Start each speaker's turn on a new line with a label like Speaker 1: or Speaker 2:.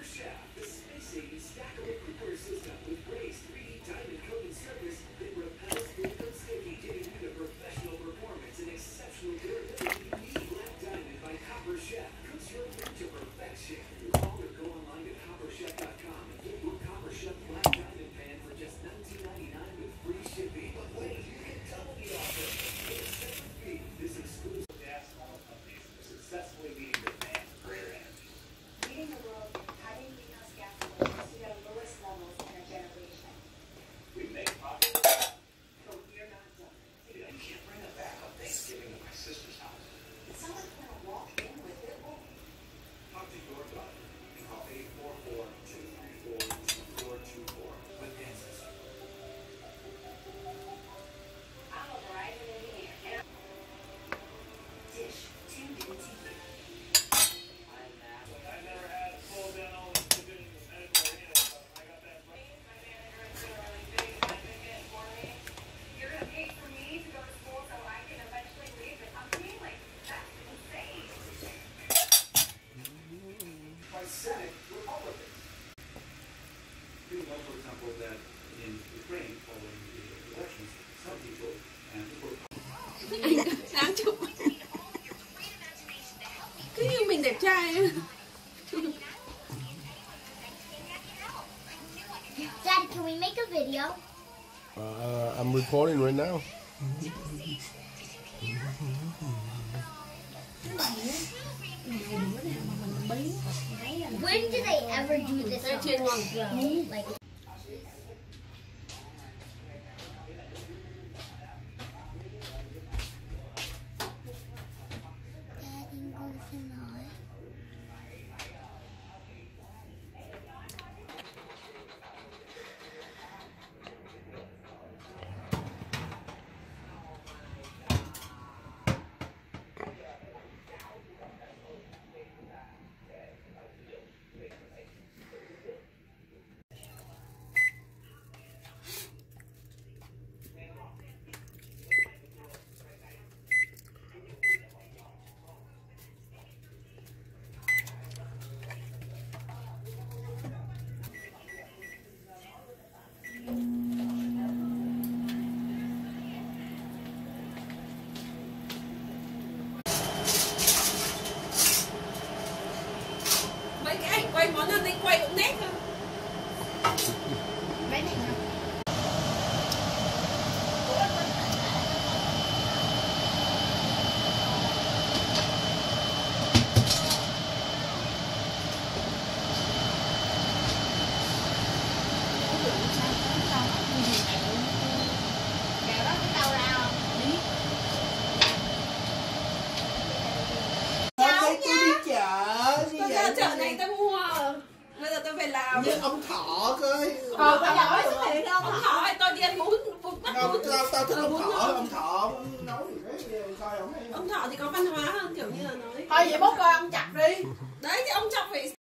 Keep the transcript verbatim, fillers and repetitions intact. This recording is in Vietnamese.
Speaker 1: Đáng chụp. Cứ như mình đẹp trai ấy.
Speaker 2: Dad, can we make a video?
Speaker 3: Uh, I'm recording right now.
Speaker 2: When did they ever do this on this show? Like,
Speaker 1: mấy cái ảnh quay món ăn anh quay cũng nét không?
Speaker 2: mấy này hả? Kẹo đó cái đầu ra không?
Speaker 4: Tôi đi chợ.
Speaker 1: Tôi ra chợ này tôi mua. Bây giờ tôi phải làm.
Speaker 4: Như ông Thọ coi.
Speaker 1: Ờ, bây giờ nói xuất hiện không? Ông Thọ ơi, tôi đi ăn bún, bún bắt
Speaker 4: Không,
Speaker 1: bún.
Speaker 4: tao, tao thích ông Thọ,
Speaker 1: không?
Speaker 4: ông Thọ nấu gì đấy, coi ông hay.
Speaker 1: Ông Thọ thì có văn hóa hơn, kiểu như là nói.
Speaker 5: Thôi vậy bố coi ông chặt đi.
Speaker 1: Đấy thì ông chọc phải